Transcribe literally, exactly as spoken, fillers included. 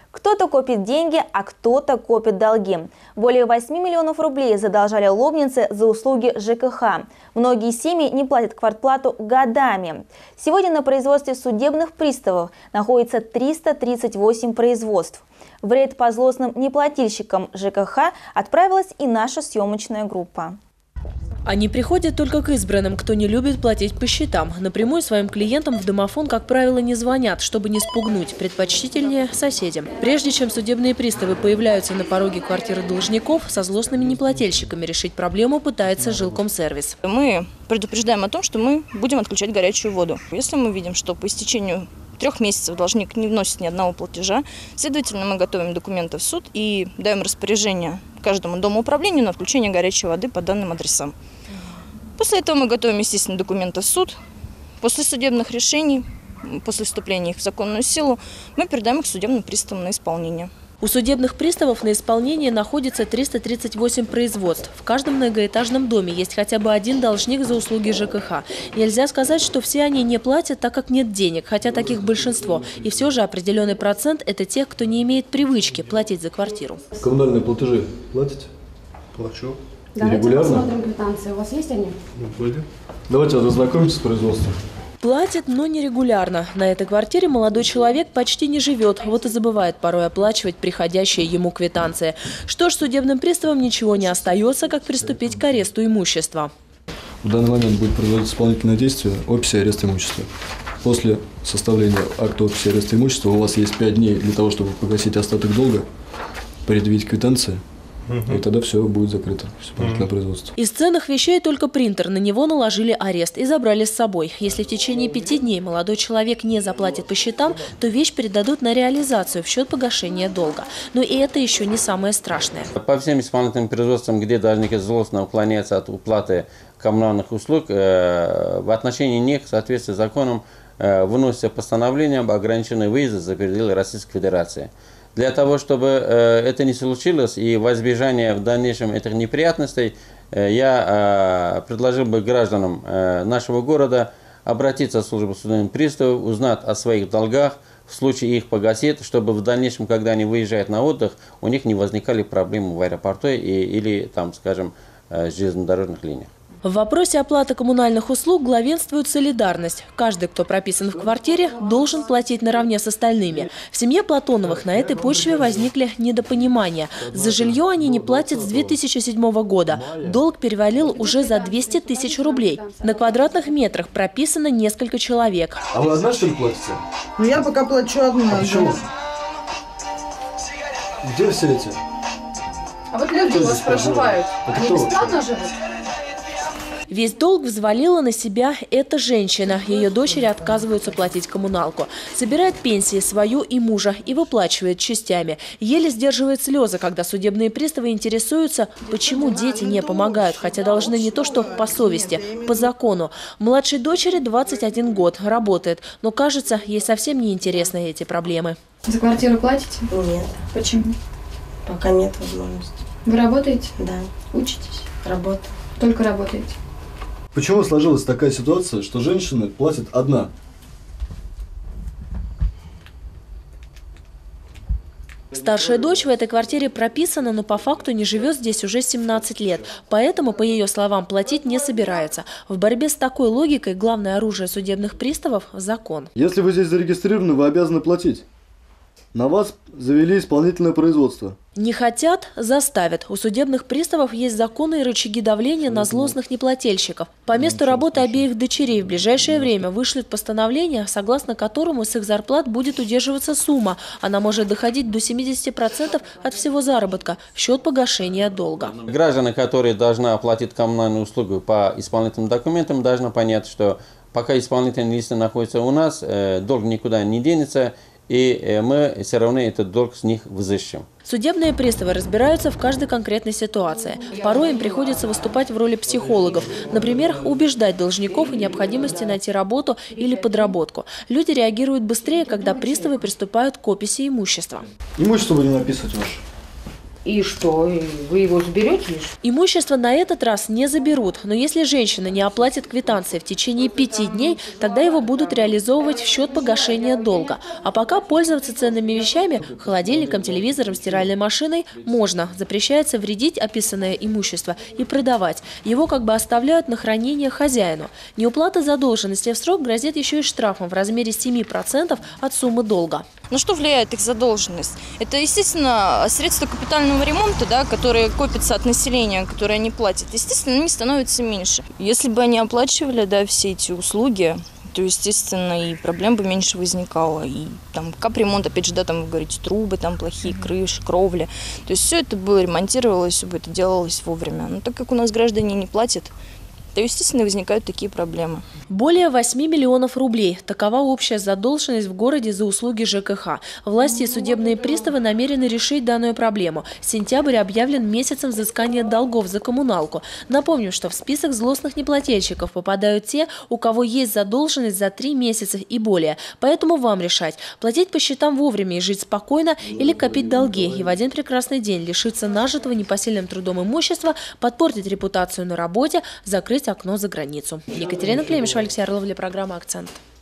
Кто-то копит деньги, а кто-то копит долги. Более восьми миллионов рублей задолжали лобнинцы за услуги ЖКХ. Многие семьи не платят квартплату годами. Сегодня на производстве судебных приставов находится триста тридцать восемь производств. В рейд по злостным неплательщикам ЖКХ отправилась и наша съемочная группа. Они приходят только к избранным, кто не любит платить по счетам. Напрямую своим клиентам в домофон, как правило, не звонят, чтобы не спугнуть, предпочтительнее соседям. Прежде чем судебные приставы появляются на пороге квартиры должников, со злостными неплательщиками решить проблему пытается Жилкомсервис. Мы предупреждаем о том, что мы будем отключать горячую воду. Если мы видим, что по истечению трех месяцев должник не вносит ни одного платежа, следовательно, мы готовим документы в суд и даем распоряжение каждому домоуправлению на включение горячей воды по данным адресам. После этого мы готовим, естественно, документы в суд. После судебных решений, после вступления их в законную силу, мы передаем их судебным приставам на исполнение. У судебных приставов на исполнении находится триста тридцать восемь производств. В каждом многоэтажном доме есть хотя бы один должник за услуги ЖКХ. Нельзя сказать, что все они не платят, так как нет денег, хотя таких большинство. И все же определенный процент – это тех, кто не имеет привычки платить за квартиру. Коммунальные платежи платите? Плачу. Давайте регулярно? Посмотрим квитанции. У вас есть они? Вроде. Давайте вот ознакомимся с производством. Платит, но нерегулярно. На этой квартире молодой человек почти не живет, вот и забывает порой оплачивать приходящие ему квитанции. Что ж, судебным приставам ничего не остается, как приступить к аресту имущества. В данный момент будет производиться исполнительное действие описи ареста имущества. После составления акта описи ареста имущества у вас есть пять дней для того, чтобы погасить остаток долга, предъявить квитанции. И тогда все будет закрыто, исполнительное производство. Из ценных вещей только принтер. На него наложили арест и забрали с собой. Если в течение пяти дней молодой человек не заплатит по счетам, то вещь передадут на реализацию в счет погашения долга. Но и это еще не самое страшное. По всем исполнительным производствам, где должники злостно уклоняются от уплаты коммунальных услуг, в отношении них, в соответствии с законом, выносится постановление об ограничении выезда за пределы Российской Федерации. Для того, чтобы э, это не случилось и во избежание в дальнейшем этих неприятностей, э, я э, предложил бы гражданам э, нашего города обратиться в службу судебных приставов, узнать о своих долгах, в случае их погасит, чтобы в дальнейшем, когда они выезжают на отдых, у них не возникали проблемы в аэропорту и, или, там, скажем, э, железнодорожных линиях. В вопросе оплаты коммунальных услуг главенствует солидарность. Каждый, кто прописан в квартире, должен платить наравне с остальными. В семье Платоновых на этой почве возникли недопонимания. За жилье они не платят с две тысячи седьмого года. Долг перевалил уже за двести тысяч рублей. На квадратных метрах прописано несколько человек. А вы одна, что ли, платите? Ну, я пока плачу одна. А почему? Где вы все эти? А вот люди у вас проживают. Они бесплатно живут? Весь долг взвалила на себя эта женщина. Ее дочери отказываются платить коммуналку. Собирает пенсии свою и мужа и выплачивает частями. Еле сдерживает слезы, когда судебные приставы интересуются, почему дети не помогают, хотя должны не то что по совести, по закону. Младшей дочери двадцать один год, работает, но кажется, ей совсем не интересны эти проблемы. За квартиру платите? Нет. Почему? Пока нет возможности. Вы работаете? Да. Учитесь? Работаю. Только работаете? Почему сложилась такая ситуация, что женщина платит одна? Старшая дочь в этой квартире прописана, но по факту не живет здесь уже семнадцать лет. Поэтому, по ее словам, платить не собирается. В борьбе с такой логикой главное оружие судебных приставов – закон. Если вы здесь зарегистрированы, вы обязаны платить. На вас завели исполнительное производство. Не хотят – заставят. У судебных приставов есть законы и рычаги давления на злостных неплательщиков. По месту работы обеих дочерей в ближайшее время вышлют постановление, согласно которому с их зарплат будет удерживаться сумма. Она может доходить до семидесяти процентов от всего заработка в счет погашения долга. Граждане, которые должны оплатить коммунальную услугу по исполнительным документам, должны понять, что пока исполнительные листы находятся у нас, долг никуда не денется. И мы все равно этот долг с них взыщем. Судебные приставы разбираются в каждой конкретной ситуации. Порой им приходится выступать в роли психологов. Например, убеждать должников в необходимости найти работу или подработку. Люди реагируют быстрее, когда приставы приступают к описи имущества. Имущество будем описывать ваше. И что? И вы его заберете? Имущество на этот раз не заберут, но если женщина не оплатит квитанции в течение пяти дней, тогда его будут реализовывать в счет погашения долга. А пока пользоваться ценными вещами, холодильником, телевизором, стиральной машиной можно. Запрещается вредить описанное имущество и продавать. Его как бы оставляют на хранение хозяину. Неуплата задолженности в срок грозит еще и штрафом в размере семи процентов от суммы долга. На что влияет их задолженность? Это, естественно, средства капитального ремонта, да, которые копятся от населения, которые они платят. Естественно, они становятся меньше. Если бы они оплачивали, да, все эти услуги, то, естественно, и проблем бы меньше возникало. И там капремонт, опять же, да, там, вы говорите, трубы, там плохие, крыши, кровли. То есть все это бы ремонтировалось, все бы это делалось вовремя. Но так как у нас граждане не платят, то, естественно, возникают такие проблемы. Более восьми миллионов рублей. Такова общая задолженность в городе за услуги ЖКХ. Власти и судебные приставы намерены решить данную проблему. Сентябрь объявлен месяцем взыскания долгов за коммуналку. Напомню, что в список злостных неплательщиков попадают те, у кого есть задолженность за три месяца и более. Поэтому вам решать, платить по счетам вовремя и жить спокойно или копить долги и в один прекрасный день лишиться нажитого непосильным трудом имущества, подпортить репутацию на работе, закрыть окно за границу. Екатерина Клемешева, Алексей Орлов для программы «Акцент».